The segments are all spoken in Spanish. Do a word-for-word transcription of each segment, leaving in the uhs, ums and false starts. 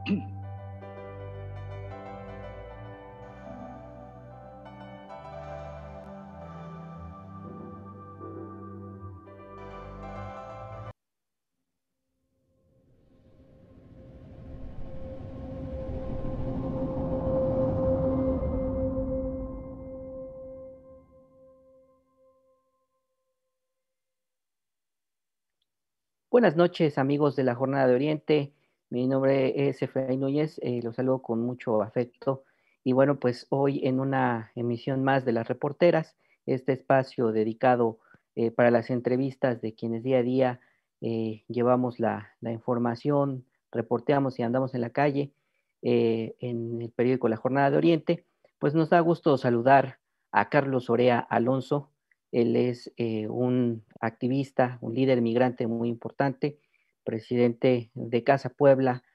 Buenas noches, amigos de la Jornada de Oriente. Mi nombre es Efraín Núñez, eh, los saludo con mucho afecto. Y bueno, pues hoy en una emisión más de Las Reporteras, este espacio dedicado eh, para las entrevistas de quienes día a día eh, llevamos la, la información, reporteamos y andamos en la calle eh, en el periódico La Jornada de Oriente, pues nos da gusto saludar a Carlos Orea Alonso. Él es eh, un activista, un líder migrante muy importante, presidente de Casa Puebla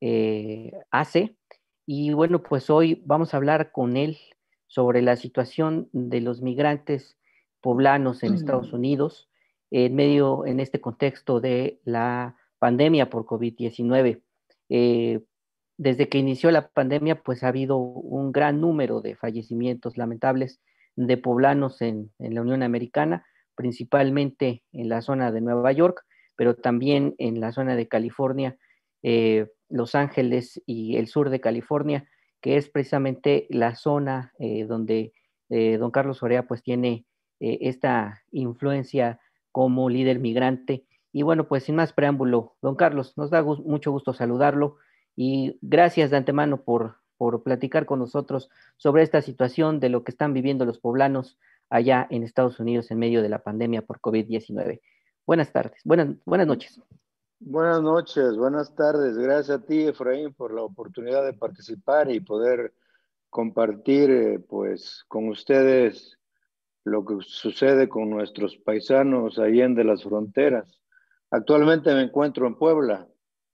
eh, A C E. Y bueno, pues hoy vamos a hablar con él sobre la situación de los migrantes poblanos en Estados Unidos en medio, en este contexto de la pandemia por COVID diecinueve. Eh, Desde que inició la pandemia, pues ha habido un gran número de fallecimientos lamentables de poblanos en, en la Unión Americana, principalmente en la zona de Nueva York, pero también en la zona de California, eh, Los Ángeles y el sur de California, que es precisamente la zona eh, donde eh, don Carlos Orea pues tiene eh, esta influencia como líder migrante. Y bueno, pues sin más preámbulo, don Carlos, nos da gu- mucho gusto saludarlo y gracias de antemano por, por platicar con nosotros sobre esta situación de lo que están viviendo los poblanos allá en Estados Unidos en medio de la pandemia por COVID diecinueve. Buenas tardes, buenas, buenas noches. Buenas noches, buenas tardes. Gracias a ti, Efraín, por la oportunidad de participar y poder compartir, eh, pues, con ustedes lo que sucede con nuestros paisanos allende las fronteras. Actualmente me encuentro en Puebla.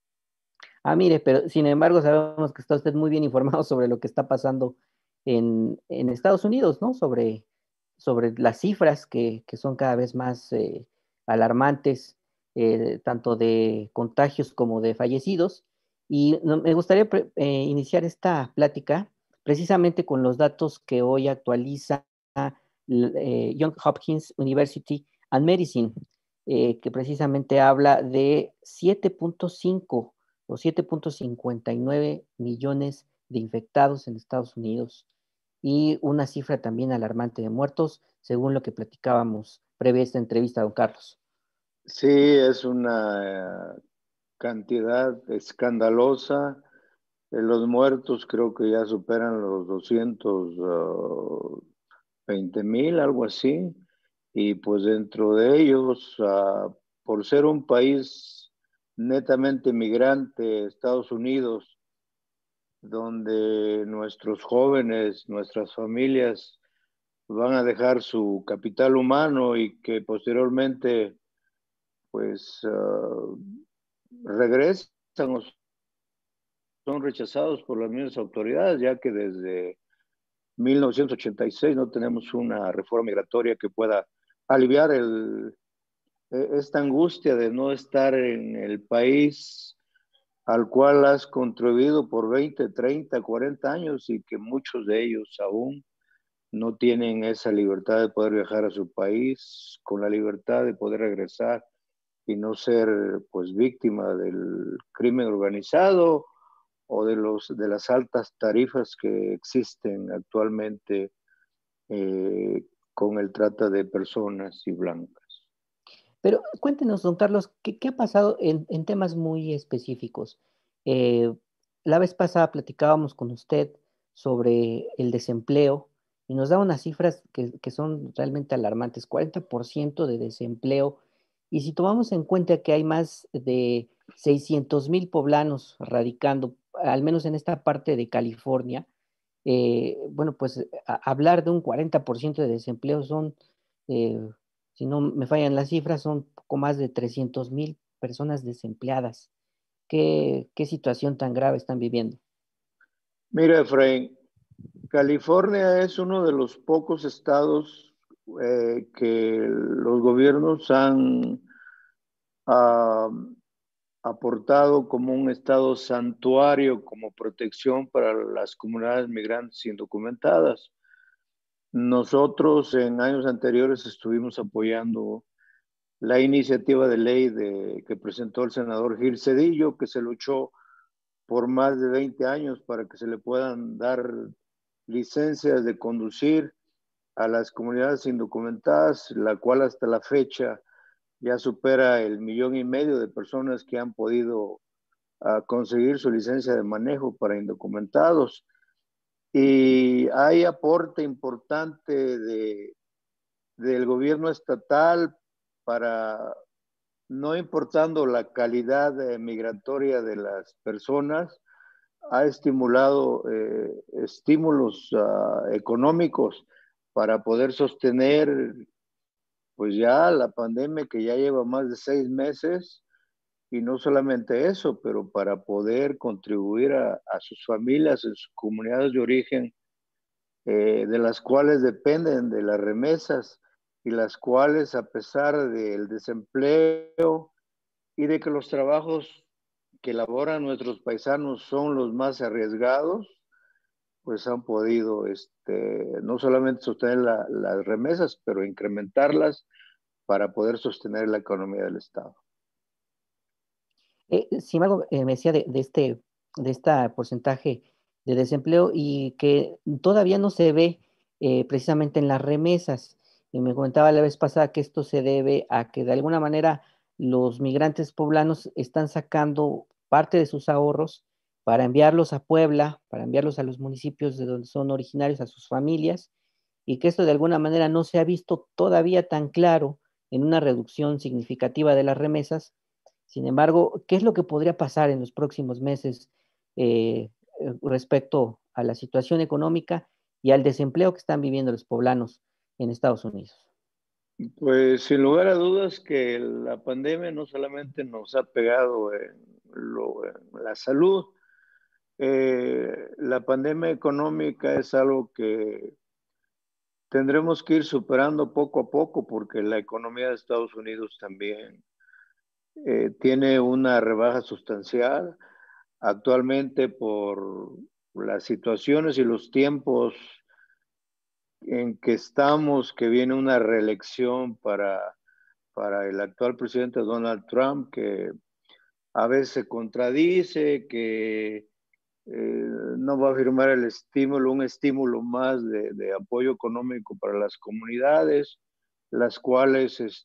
Ah, mire, pero sin embargo sabemos que está usted muy bien informado sobre lo que está pasando en, en Estados Unidos, ¿no? Sobre, sobre las cifras que, que son cada vez más eh, alarmantes, eh, tanto de contagios como de fallecidos. Y no- me gustaría pre- eh, iniciar esta plática precisamente con los datos que hoy actualiza l- eh, Johns Hopkins University and Medicine, eh, que precisamente habla de siete punto cinco o siete punto cincuenta y nueve millones de infectados en Estados Unidos y una cifra también alarmante de muertos, según lo que platicábamos previa a esta entrevista, don Carlos. Sí, es una eh, cantidad escandalosa. Eh, los muertos creo que ya superan los doscientos veinte mil, algo así. Y pues dentro de ellos, uh, por ser un país netamente migrante, Estados Unidos, donde nuestros jóvenes, nuestras familias van a dejar su capital humano y que posteriormente pues uh, regresan o son rechazados por las mismas autoridades, ya que desde mil novecientos ochenta y seis no tenemos una reforma migratoria que pueda aliviar el, esta angustia de no estar en el país al cual has contribuido por veinte, treinta, cuarenta años y que muchos de ellos aún no tienen esa libertad de poder viajar a su país, con la libertad de poder regresar y no ser pues víctima del crimen organizado o de, los, de las altas tarifas que existen actualmente eh, con el trata de personas y blancas. Pero cuéntenos, don Carlos, ¿qué, qué ha pasado en, en temas muy específicos? Eh, la vez pasada platicábamos con usted sobre el desempleo y nos da unas cifras que, que son realmente alarmantes, cuarenta por ciento de desempleo. Y si tomamos en cuenta que hay más de seiscientos mil poblanos radicando, al menos en esta parte de California, eh, bueno, pues a- hablar de un cuarenta por ciento de desempleo son... eh, si no me fallan las cifras, son poco más de trescientos mil personas desempleadas. ¿Qué, qué situación tan grave están viviendo? Mira, Efraín, California es uno de los pocos estados eh, que los gobiernos han uh, aportado como un estado santuario, como protección para las comunidades migrantes indocumentadas. Nosotros en años anteriores estuvimos apoyando la iniciativa de ley de, que presentó el senador Gil Cedillo, que se luchó por más de veinte años para que se le puedan dar licencias de conducir a las comunidades indocumentadas, la cual hasta la fecha ya supera el millón y medio de personas que han podido uh, conseguir su licencia de manejo para indocumentados. Y hay aporte importante de, del gobierno estatal para, no importando la calidad eh, migratoria de las personas, ha estimulado eh, estímulos uh, económicos para poder sostener pues ya la pandemia que ya lleva más de seis meses y no solamente eso, pero para poder contribuir a, a sus familias en sus comunidades de origen, eh, de las cuales dependen de las remesas y las cuales a pesar del desempleo y de que los trabajos que elaboran nuestros paisanos son los más arriesgados, pues han podido este, no solamente sostener la, las remesas, pero incrementarlas para poder sostener la economía del Estado. Eh, sin embargo, eh, me decía de, de este, de este porcentaje de desempleo y que todavía no se ve eh, precisamente en las remesas. Y me comentaba la vez pasada que esto se debe a que de alguna manera los migrantes poblanos están sacando parte de sus ahorros para enviarlos a Puebla, para enviarlos a los municipios de donde son originarios, a sus familias, y que esto de alguna manera no se ha visto todavía tan claro en una reducción significativa de las remesas. Sin embargo, ¿qué es lo que podría pasar en los próximos meses eh, eh, respecto a la situación económica y al desempleo que están viviendo los poblanos en Estados Unidos? Pues sin lugar a dudas que la pandemia no solamente nos ha pegado en, lo, en la salud, eh, la pandemia económica es algo que tendremos que ir superando poco a poco porque la economía de Estados Unidos también eh, tiene una rebaja sustancial actualmente por las situaciones y los tiempos en que estamos, que viene una reelección para, para el actual presidente Donald Trump, que a veces se contradice, que eh, no va a firmar el estímulo, un estímulo más de, de apoyo económico para las comunidades, las cuales este,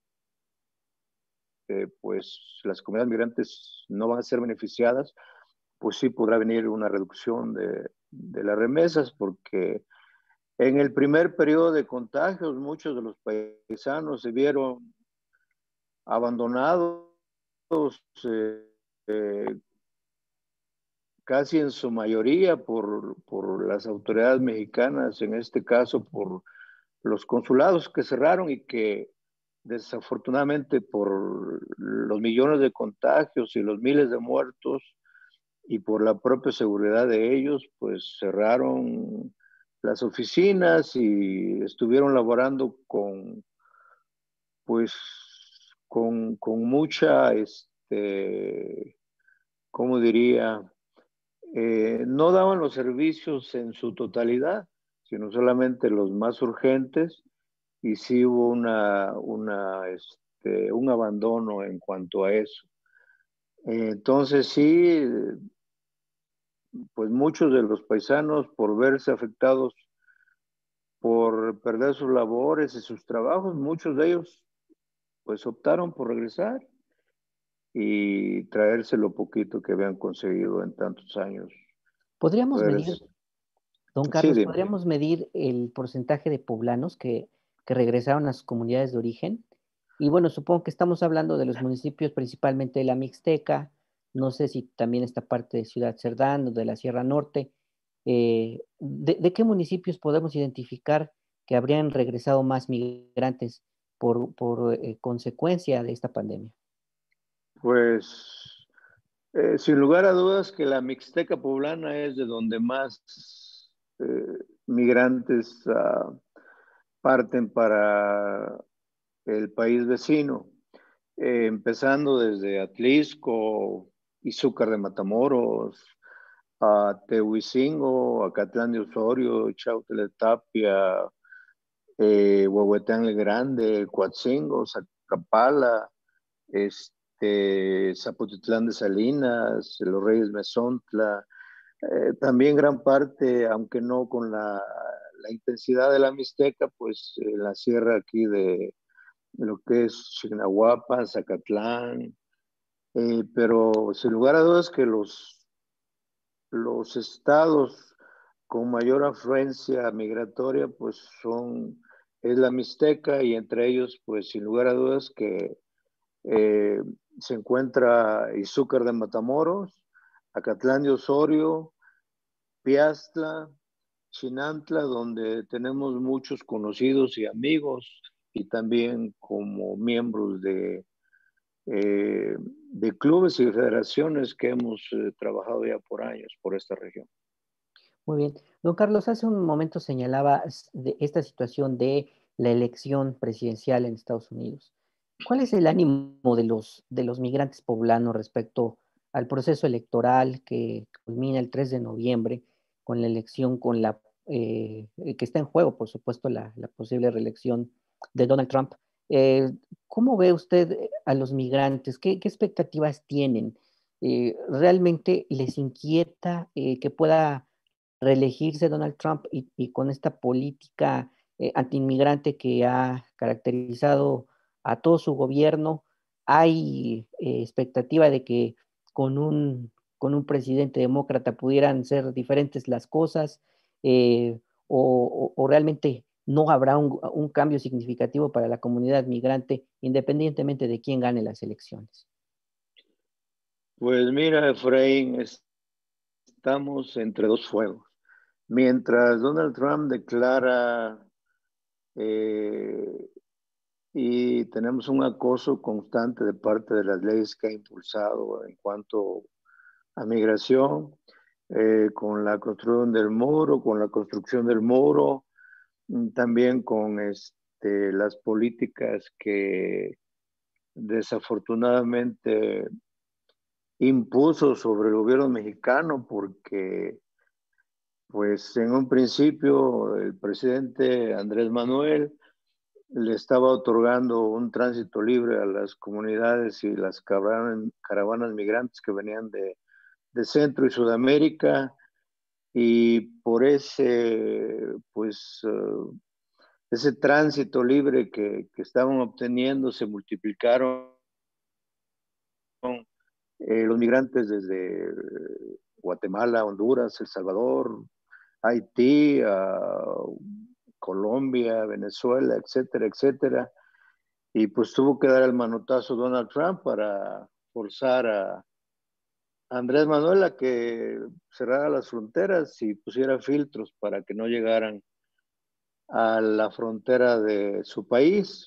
pues las comunidades migrantes no van a ser beneficiadas, pues sí podrá venir una reducción de, de las remesas, porque en el primer periodo de contagios muchos de los paisanos se vieron abandonados, eh, eh, casi en su mayoría por, por las autoridades mexicanas, en este caso por los consulados que cerraron y que desafortunadamente por los millones de contagios y los miles de muertos y por la propia seguridad de ellos, pues cerraron las oficinas y estuvieron laborando con, pues, con, con mucha, este, ¿cómo diría? Eh, no daban los servicios en su totalidad, sino solamente los más urgentes y sí hubo una, una, este, un abandono en cuanto a eso. Eh, entonces sí, pues muchos de los paisanos por verse afectados por perder sus labores y sus trabajos, muchos de ellos pues optaron por regresar y traerse lo poquito que habían conseguido en tantos años. ¿Podríamos medir, Pues, don sí, Carlos, dime. podríamos medir el porcentaje de poblanos que, que regresaron a sus comunidades de origen? Y bueno, supongo que estamos hablando de los municipios principalmente de la Mixteca, no sé si también esta parte de Ciudad Cerdán o de la Sierra Norte. Eh, ¿de, de qué municipios podemos identificar que habrían regresado más migrantes por, por eh, consecuencia de esta pandemia? Pues eh, sin lugar a dudas que la Mixteca poblana es de donde más eh, migrantes uh, parten para el país vecino. eh, empezando desde Atlisco, Izúcar de Matamoros, a Tehuicingo, Acatlán de Osorio, Chautla de Tapia, eh, Huehuetán el Grande, Coatzingo, Zacapala, este, Zapotitlán de Salinas, Los Reyes Mesontla, eh, también gran parte, aunque no con la, la intensidad de la Mixteca, pues eh, la sierra aquí de, de lo que es Chignahuapan, Zacatlán, eh, pero sin lugar a dudas que los, los estados con mayor afluencia migratoria, pues son, es la Mixteca y entre ellos, pues sin lugar a dudas que eh, se encuentra Izúcar de Matamoros, Acatlán de Osorio, Piastla, Chinantla, donde tenemos muchos conocidos y amigos y también como miembros de, eh, de clubes y federaciones que hemos eh, trabajado ya por años por esta región. Muy bien. Don Carlos, hace un momento señalaba de esta situación de la elección presidencial en Estados Unidos. ¿Cuál es el ánimo de los, de los migrantes poblanos respecto al proceso electoral que culmina el tres de noviembre con la elección, con la eh, que está en juego, por supuesto, la, la posible reelección de Donald Trump? Eh, ¿Cómo ve usted a los migrantes? ¿Qué, qué expectativas tienen? Eh, ¿realmente les inquieta eh, que pueda reelegirse Donald Trump y, y con esta política eh, antiinmigrante que ha caracterizado a todo su gobierno? ¿Hay eh, expectativa de que con un, con un presidente demócrata pudieran ser diferentes las cosas? Eh, o, o, o, realmente no habrá un, un cambio significativo para la comunidad migrante independientemente de quién gane las elecciones? Pues mira, Efraín, estamos entre dos fuegos. Mientras Donald Trump declara eh, y tenemos un acoso constante de parte de las leyes que ha impulsado en cuanto a migración, eh, con la construcción del muro, con la construcción del muro, también con este, las políticas que desafortunadamente impuso sobre el gobierno mexicano, porque pues en un principio el presidente Andrés Manuel le estaba otorgando un tránsito libre a las comunidades y las caravanas, caravanas migrantes que venían de, de Centro y Sudamérica, y por ese, pues, uh, ese tránsito libre que, que, estaban obteniendo se multiplicaron eh, los migrantes desde Guatemala, Honduras, El Salvador, Haití, uh, Colombia, Venezuela, etcétera, etcétera. Y pues tuvo que dar el manotazo Donald Trump para forzar a Andrés Manuel a que cerrara las fronteras y pusiera filtros para que no llegaran a la frontera de su país.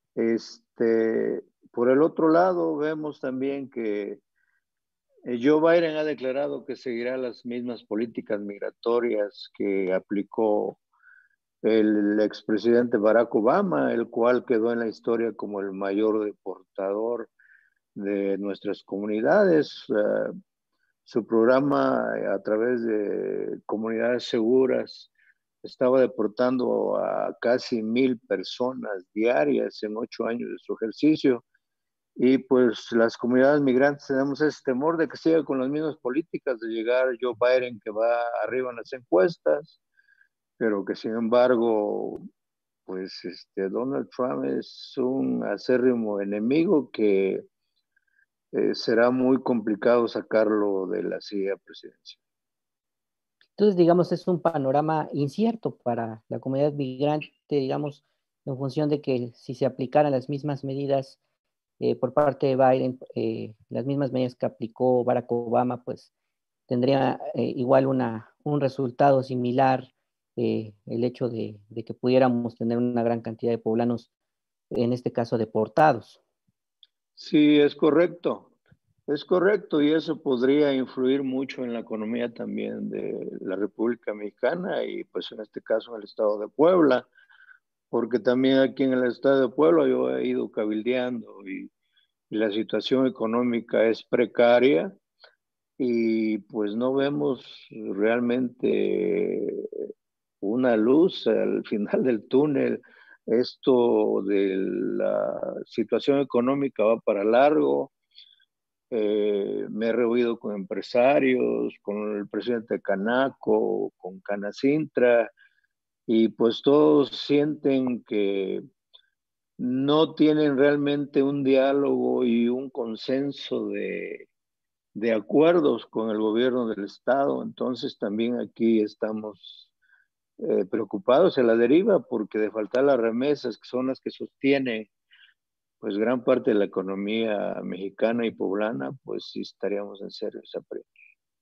Este, por el otro lado, vemos también que Joe Biden ha declarado que seguirá las mismas políticas migratorias que aplicó el expresidente Barack Obama, el cual quedó en la historia como el mayor deportador de nuestras comunidades. Uh, su programa a través de comunidades seguras estaba deportando a casi mil personas diarias en ocho años de su ejercicio. Y pues las comunidades migrantes tenemos ese temor de que siga con las mismas políticas, de llegar Joe Biden que va arriba en las encuestas, pero que sin embargo, pues este, Donald Trump es un acérrimo enemigo que eh, será muy complicado sacarlo de la silla presidencial. Entonces, digamos, es un panorama incierto para la comunidad migrante, digamos, en función de que si se aplicaran las mismas medidas eh, por parte de Biden, eh, las mismas medidas que aplicó Barack Obama, pues tendría eh, igual una, un resultado similar, eh, el hecho de, de que pudiéramos tener una gran cantidad de poblanos, en este caso deportados. Sí, es correcto. Es correcto, y eso podría influir mucho en la economía también de la República Mexicana y pues en este caso en el estado de Puebla, porque también aquí en el estado de Puebla yo he ido cabildeando y, y la situación económica es precaria y pues no vemos realmente una luz al final del túnel. Esto de la situación económica va para largo. Eh, me he reunido con empresarios, con el presidente de Canaco, con Canacintra, y pues todos sienten que no tienen realmente un diálogo y un consenso de, de acuerdos con el gobierno del Estado. Entonces también aquí estamos eh, preocupados en la deriva porque de faltar las remesas, que son las que sostienen pues gran parte de la economía mexicana y poblana, pues sí estaríamos en serios aprietos.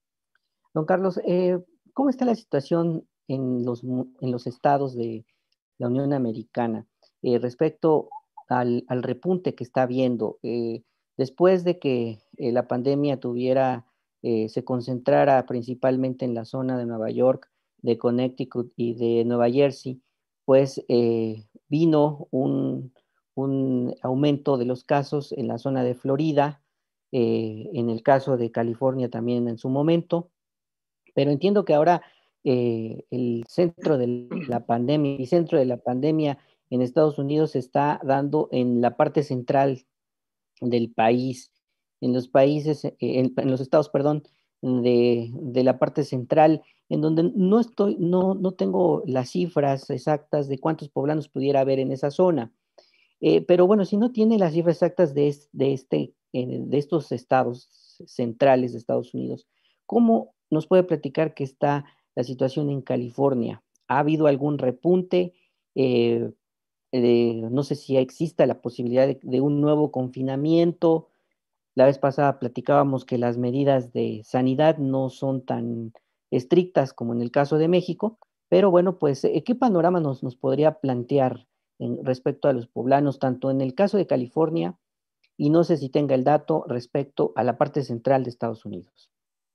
Don Carlos, eh, ¿cómo está la situación en los, mu- en los estados de la Unión Americana eh, respecto al, al repunte que está habiendo? Eh, después de que eh, la pandemia tuviera, eh, se concentrara principalmente en la zona de Nueva York, de Connecticut y de Nueva Jersey, pues eh, vino un, un aumento de los casos en la zona de Florida, eh, en el caso de California también en su momento, pero entiendo que ahora eh, el centro de la pandemia, el centro de la pandemia en Estados Unidos se está dando en la parte central del país, en los países, eh, en, en los estados, perdón, de, de la parte central, en donde no estoy, no, no tengo las cifras exactas de cuántos poblanos pudiera haber en esa zona. Eh, pero bueno, si no tiene las cifras exactas de, es- de, este, eh, de estos estados centrales de Estados Unidos, ¿cómo nos puede platicar que está la situación en California? ¿Ha habido algún repunte? Eh, eh, no sé si exista la posibilidad de, de un nuevo confinamiento. La vez pasada platicábamos que las medidas de sanidad no son tan estrictas como en el caso de México, pero bueno, pues, eh, ¿qué panorama nos, nos podría plantear en, respecto a los poblanos, tanto en el caso de California y no sé si tenga el dato respecto a la parte central de Estados Unidos?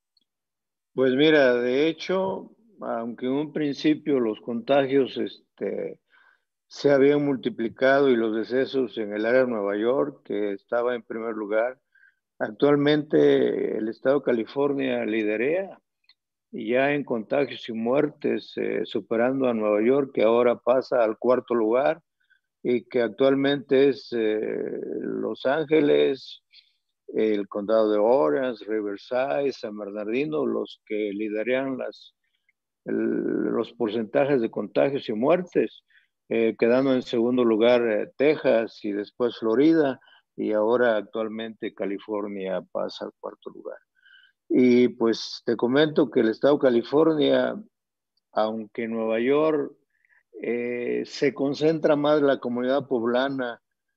Pues mira, de hecho, aunque en un principio los contagios este, se habían multiplicado y los decesos en el área de Nueva York, que estaba en primer lugar, actualmente el estado de California lidera y ya en contagios y muertes, eh, superando a Nueva York, que ahora pasa al cuarto lugar y que actualmente es eh, Los Ángeles, el condado de Orange, Riverside, San Bernardino, los que lideran las, el, los porcentajes de contagios y muertes, eh, quedando en segundo lugar eh, Texas y después Florida, y ahora actualmente California pasa al cuarto lugar. Y pues te comento que el estado de California, aunque en Nueva York eh, se concentra más la comunidad poblana,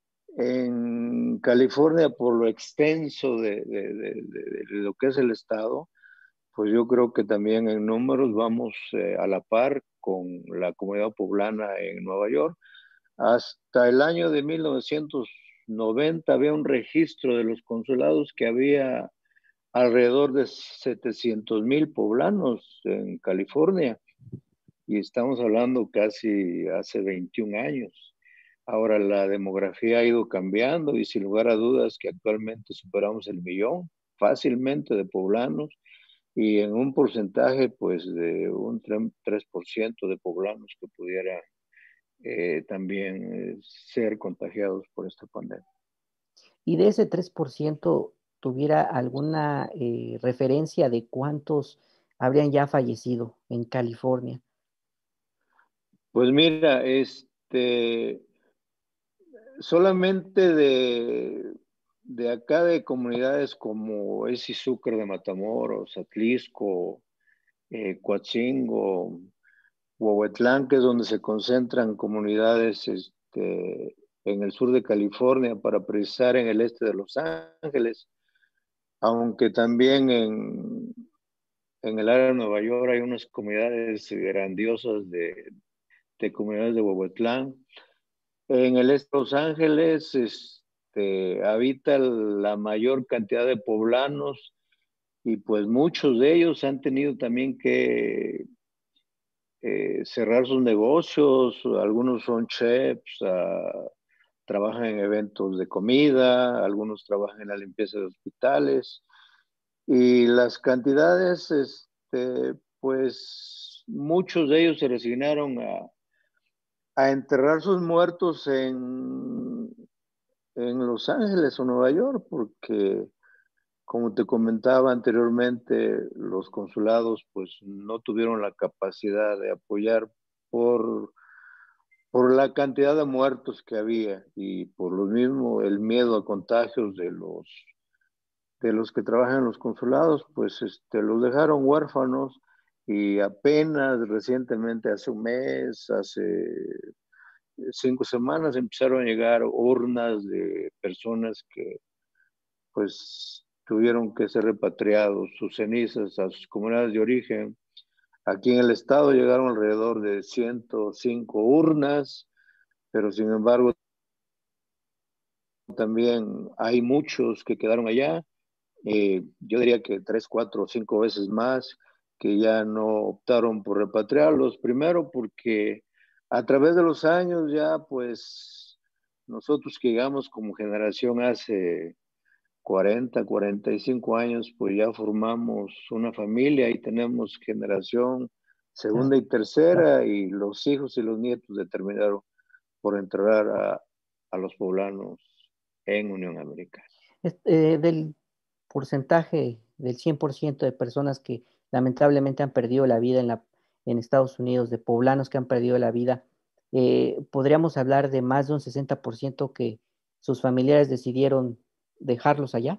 en California por lo extenso de, de, de, de, lo que es el estado, pues yo creo que también en números vamos eh, a la par con la comunidad poblana en Nueva York. Hasta el año de mil novecientos noventa había un registro de los consulados que había alrededor de setecientos mil poblanos en California y estamos hablando casi hace veintiún años. Ahora la demografía ha ido cambiando y sin lugar a dudas que actualmente superamos el millón fácilmente de poblanos y en un porcentaje pues de un tres por ciento de poblanos que pudieran eh, también eh, ser contagiados por esta pandemia. Y de ese tres por ciento, ¿tuviera alguna eh, referencia de cuántos habrían ya fallecido en California? Pues mira, este, solamente de, de acá de comunidades como es Izúcar de Matamoros, Atlisco, eh, Coatzingo, Huehuetlán, que es donde se concentran comunidades este, en el sur de California para precisar en el este de Los Ángeles, aunque también en, en el área de Nueva York hay unas comunidades grandiosas de, de comunidades de Huehuetlán. En el este de Los Ángeles este, habita la mayor cantidad de poblanos y pues muchos de ellos han tenido también que eh, cerrar sus negocios, algunos son chefs, uh, trabajan en eventos de comida, algunos trabajan en la limpieza de hospitales, y las cantidades, este, pues muchos de ellos se resignaron a, a enterrar sus muertos en, en Los Ángeles o Nueva York, porque como te comentaba anteriormente, los consulados pues no tuvieron la capacidad de apoyar por, por la cantidad de muertos que había y por lo mismo el miedo a contagios de los, de los que trabajan en los consulados, pues este, los dejaron huérfanos y apenas recientemente, hace un mes, hace cinco semanas, empezaron a llegar urnas de personas que pues tuvieron que ser repatriados sus cenizas a sus comunidades de origen. Aquí en el estado llegaron alrededor de ciento cinco urnas, pero sin embargo también hay muchos que quedaron allá. Eh, yo diría que tres, cuatro o cinco veces más que ya no optaron por repatriarlos. Primero porque a través de los años ya pues nosotros que llegamos como generación hace cuarenta, cuarenta y cinco años, pues ya formamos una familia y tenemos generación Claro, segunda y tercera, y los hijos y los nietos determinaron por entrar a, a los poblanos en Unión Americana. este, del porcentaje del cien por ciento de personas que lamentablemente han perdido la vida en la en Estados Unidos, de poblanos que han perdido la vida, eh, podríamos hablar de más de un sesenta por ciento que sus familiares decidieron dejarlos allá.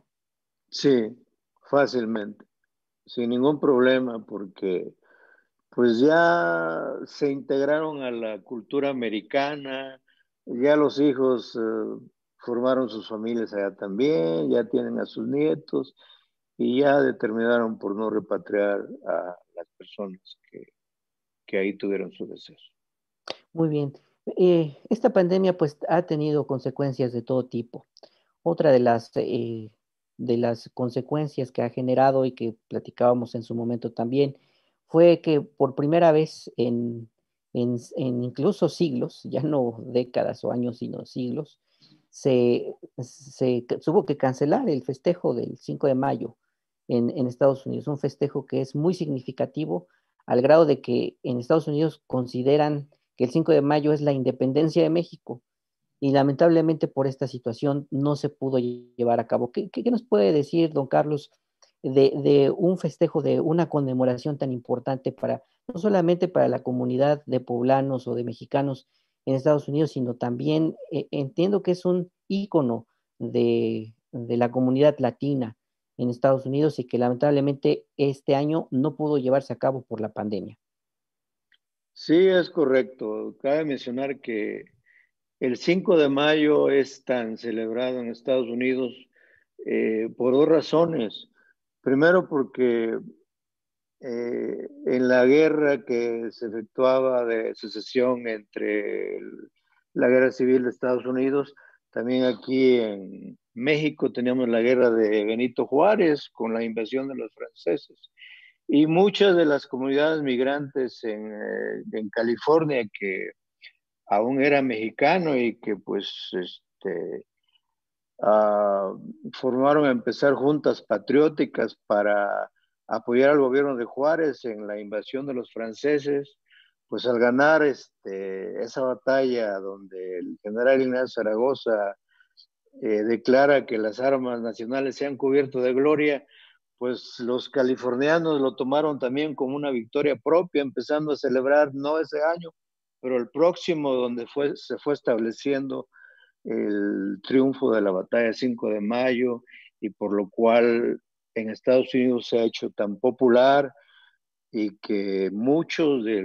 Sí, fácilmente, sin ningún problema, porque pues ya se integraron a la cultura americana, ya los hijos eh, formaron sus familias allá también, ya tienen a sus nietos y ya determinaron por no repatriar a las personas que, que ahí tuvieron su deceso. Muy bien. Eh, esta pandemia pues ha tenido consecuencias de todo tipo. Otra de las, eh, de las consecuencias que ha generado y que platicábamos en su momento también fue que por primera vez en, en, en incluso siglos, ya no décadas o años, sino siglos, se, se ca- tuvo que cancelar el festejo del cinco de mayo en, en Estados Unidos, un festejo que es muy significativo al grado de que en Estados Unidos consideran que el cinco de mayo es la independencia de México y lamentablemente por esta situación no se pudo llevar a cabo. ¿Qué, qué- qué nos puede decir, don Carlos, de, de un festejo, de una conmemoración tan importante para, no solamente para la comunidad de poblanos o de mexicanos en Estados Unidos, sino también eh, entiendo que es un ícono de, de la comunidad latina en Estados Unidos y que lamentablemente este año no pudo llevarse a cabo por la pandemia? Sí, es correcto. Cabe mencionar que el cinco de mayo es tan celebrado en Estados Unidos eh, por dos razones. Primero, porque eh, en la guerra que se efectuaba de secesión entre el- la guerra civil de Estados Unidos, también aquí en México teníamos la guerra de Benito Juárez con la invasión de los franceses. Y muchas de las comunidades migrantes en, eh, en California que aún era mexicano y que pues este, ah, formaron a empezar juntas patrióticas para apoyar al gobierno de Juárez en la invasión de los franceses, pues al ganar este, esa batalla donde el general Ignacio Zaragoza eh, declara que las armas nacionales se han cubierto de gloria, pues los californianos lo tomaron también como una victoria propia, empezando a celebrar no ese año, pero el próximo donde fue, se fue estableciendo el triunfo de la batalla cinco de mayo y por lo cual en Estados Unidos se ha hecho tan popular y que muchos de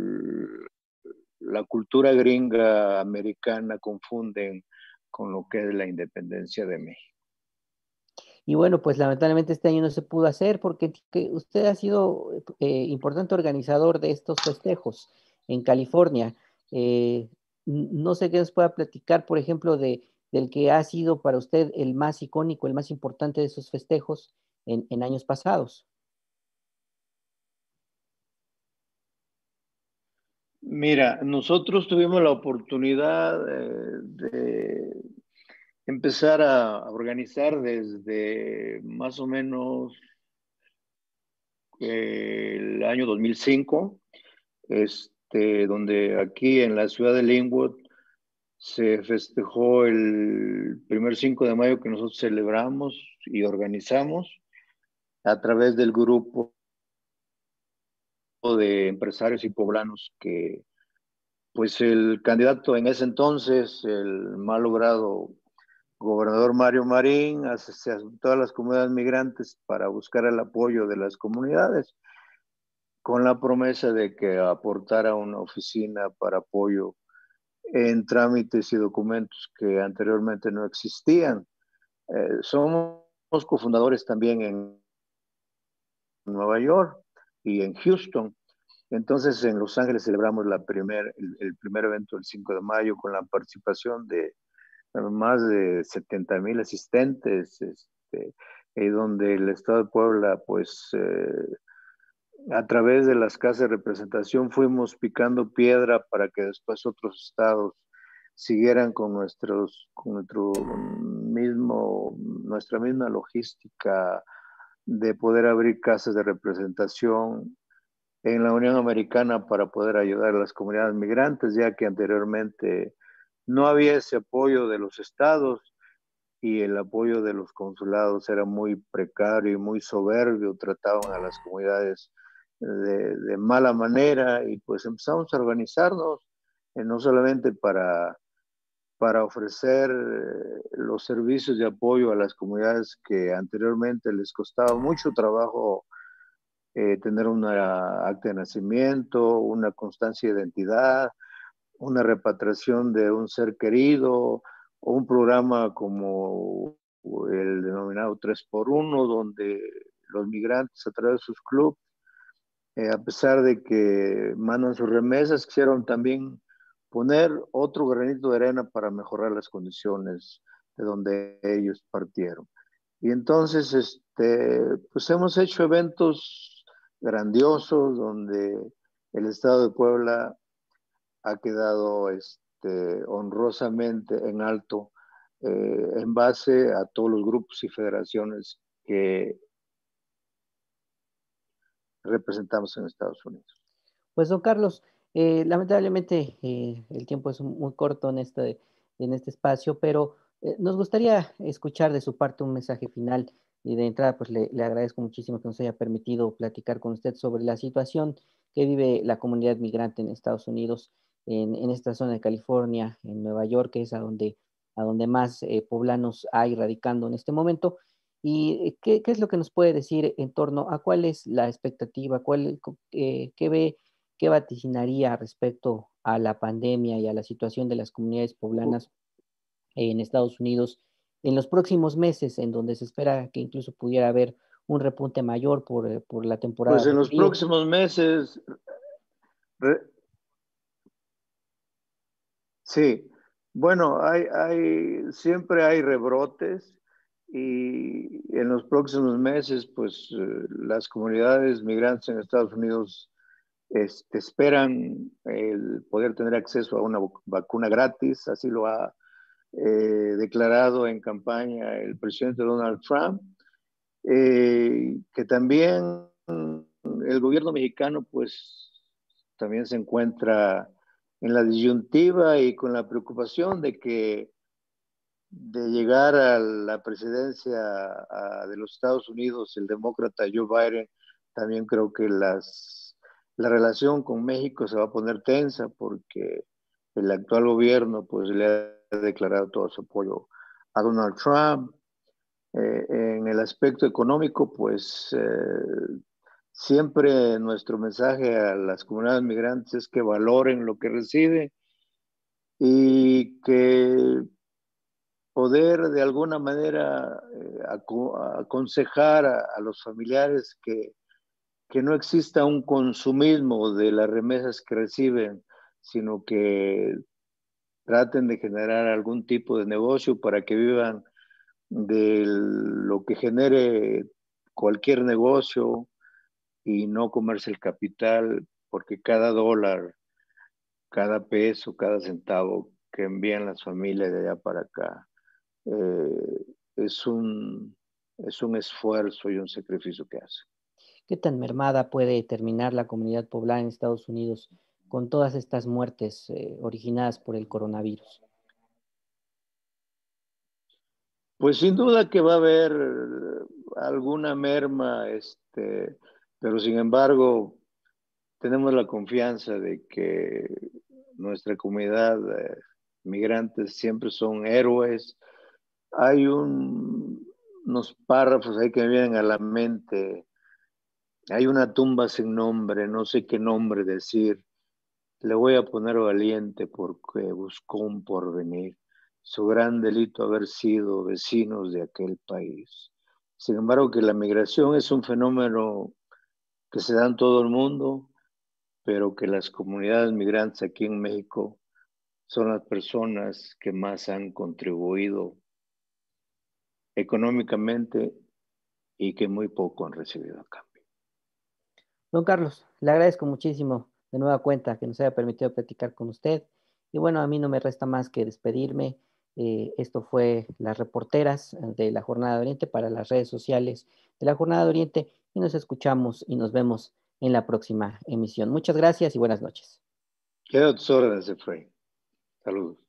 la cultura gringa americana confunden con lo que es la independencia de México. Y bueno, pues lamentablemente este año no se pudo hacer porque que usted ha sido eh, importante organizador de estos festejos en California. Eh, n- no sé qué nos pueda platicar, por ejemplo, de, del que ha sido para usted el más icónico, el más importante de esos festejos en, en años pasados. Mira, nosotros tuvimos la oportunidad eh, de empezar a organizar desde más o menos eh, el año dos mil cinco, este, donde aquí en la ciudad de Linwood se festejó el primer cinco de mayo que nosotros celebramos y organizamos a través del grupo de empresarios y poblanos que, pues el candidato en ese entonces, el mal logrado gobernador Mario Marín, se ajuntó a las comunidades migrantes para buscar el apoyo de las comunidades, con la promesa de que aportara una oficina para apoyo en trámites y documentos que anteriormente no existían. Eh, somos cofundadores también en Nueva York y en Houston. Entonces, en Los Ángeles celebramos la primer, el, el primer evento el cinco de mayo con la participación de más de setenta mil asistentes, este, y donde el Estado de Puebla, pues, eh, a través de las casas de representación fuimos picando piedra para que después otros estados siguieran con nuestros, con nuestro mismo, nuestra misma logística de poder abrir casas de representación en la Unión Americana para poder ayudar a las comunidades migrantes, ya que anteriormente no había ese apoyo de los estados y el apoyo de los consulados era muy precario y muy soberbio, trataban a las comunidades de, de mala manera y pues empezamos a organizarnos, eh, no solamente para, para ofrecer eh, los servicios de apoyo a las comunidades que anteriormente les costaba mucho trabajo eh, tener una acta de nacimiento, una constancia de identidad, una repatriación de un ser querido, o un programa como el denominado tres por uno, donde los migrantes a través de sus clubes, eh, a pesar de que mandan sus remesas, quisieron también poner otro granito de arena para mejorar las condiciones de donde ellos partieron. Y entonces, este, pues hemos hecho eventos grandiosos donde el Estado de Puebla ha quedado este, honrosamente en alto eh, en base a todos los grupos y federaciones que representamos en Estados Unidos. Pues, don Carlos, eh, lamentablemente, eh, el tiempo es muy corto en este en este espacio, pero, eh, nos gustaría escuchar de su parte un mensaje final. Y de entrada, pues, le le agradezco muchísimo que nos haya permitido platicar con usted sobre la situación que vive la comunidad migrante en Estados Unidos, en en esta zona de California, en Nueva York, que es a donde a donde más, eh, poblanos hay radicando en este momento. Y, eh, ¿qué qué es lo que nos puede decir en torno a cuál es la expectativa? ¿Cuál co eh, qué ve ¿Qué vaticinaría respecto a la pandemia y a la situación de las comunidades poblanas en Estados Unidos en los próximos meses, en donde se espera que incluso pudiera haber un repunte mayor por, eh, por la temporada Pues en de los frío? próximos meses, re, sí, bueno, hay, hay, siempre hay rebrotes y en los próximos meses, pues eh, las comunidades migrantes en Estados Unidos este, esperan el poder tener acceso a una vacuna gratis, así lo ha eh, declarado en campaña el presidente Donald Trump, eh, que también el gobierno mexicano pues también se encuentra en la disyuntiva y con la preocupación de que de llegar a la presidencia a, de los Estados Unidos, el demócrata Joe Biden, también creo que las, la relación con México se va a poner tensa porque el actual gobierno pues le ha declarado todo su apoyo a Donald Trump. Eh, en el aspecto económico, pues eh, siempre nuestro mensaje a las comunidades migrantes es que valoren lo que reciben y que poder de alguna manera eh, aco aconsejar a, a, los familiares que, que no exista un consumismo de las remesas que reciben, sino que traten de generar algún tipo de negocio para que vivan de lo que genere cualquier negocio y no comerse el capital, porque cada dólar cada peso, cada centavo que envían las familias de allá para acá. Eh, es un, es un esfuerzo y un sacrificio que hacen. ¿Qué tan mermada puede terminar la comunidad poblana en Estados Unidos con todas estas muertes eh, originadas por el coronavirus? Pues sin duda que va a haber alguna merma, este, pero sin embargo tenemos la confianza de que nuestra comunidad eh, migrantes siempre son héroes. Hay un, unos párrafos ahí que me vienen a la mente. Hay una tumba sin nombre, no sé qué nombre decir. Le voy a poner valiente porque buscó un porvenir. Su gran delito haber sido vecinos de aquel país. Sin embargo, que la migración es un fenómeno que se da en todo el mundo, pero que las comunidades migrantes aquí en México son las personas que más han contribuido económicamente y que muy poco han recibido a cambio. Don Carlos, le agradezco muchísimo de nueva cuenta que nos haya permitido platicar con usted. Y bueno, a mí no me resta más que despedirme. Eh, esto fue Las Reporteras de la Jornada de Oriente para las redes sociales de la Jornada de Oriente y nos escuchamos y nos vemos en la próxima emisión. Muchas gracias y buenas noches. Queda a tus órdenes, Efraín. Saludos.